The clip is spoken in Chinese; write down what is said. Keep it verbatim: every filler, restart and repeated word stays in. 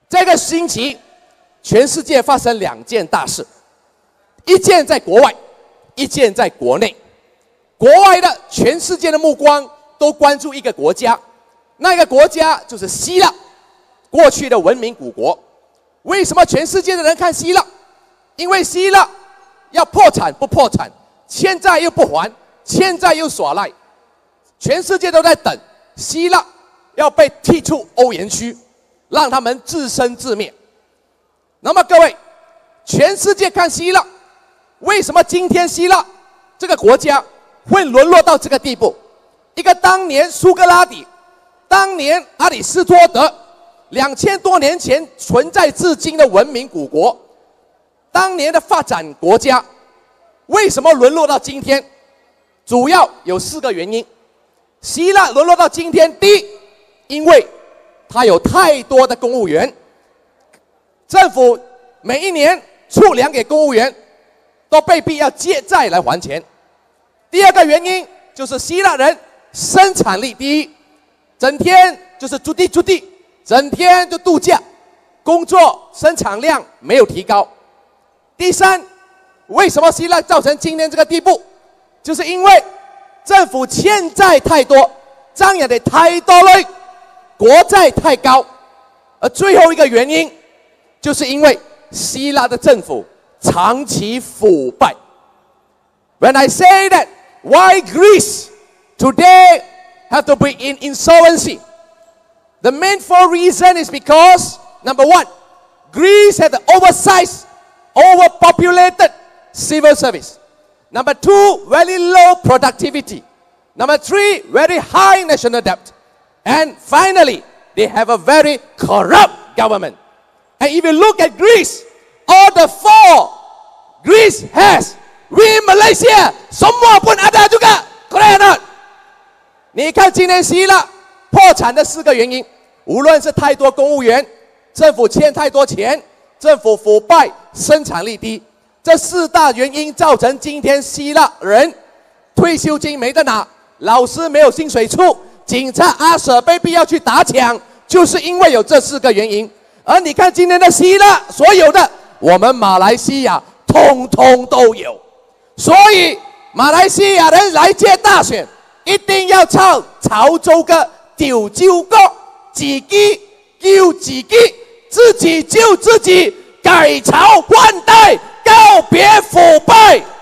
这个星期，全世界发生两件大事，一件在国外，一件在国内。国外的全世界的目光都关注一个国家，那个国家就是希腊，过去的文明古国。为什么全世界的人看希腊？因为希腊要破产不破产，欠债又不还，欠债又耍赖，全世界都在等希腊要被踢出欧元区，让他们自生自灭。那么各位，全世界看希腊，为什么今天希腊这个国家会沦落到这个地步？一个当年苏格拉底，当年阿里斯多德，两千多年前存在至今的文明古国，当年的发展国家，为什么沦落到今天？主要有四个原因。希腊沦落到今天，第一，因为它有太多的公务员，政府每一年出粮给公务员，都被逼要借债来还钱。第二个原因就是希腊人生产力低，整天就是住地住地，整天就度假，工作生产量没有提高。第三，为什么希腊造成今天这个地步？就是因为政府欠债太多，张扬的太多了，国债太高。而最后一个原因，就是因为希腊的政府长期腐败。When I say that, why Greece today have to be in insolvency? The main four reason is because, number one, Greece had an oversized, overpopulated civil service. Number two, very low productivity. Number three, very high national debt. And finally, they have a very corrupt government. And if you look at Greece, all the four Greece has, we Malaysia, semua pun ada juga. Correct or not? 你看今天希腊破产的四个原因，无论是太多公务员，政府欠太多钱，政府腐败，生产力低，这四大原因造成今天希腊人退休金没得拿，老师没有薪水出，警察阿舍被逼要去打抢，就是因为有这四个原因。而你看今天的希腊所有的，我们马来西亚通通都有。所以马来西亚人来届大选，一定要唱潮州歌，丢州歌，自己救自己，自己救自己，改朝换代，告别腐败。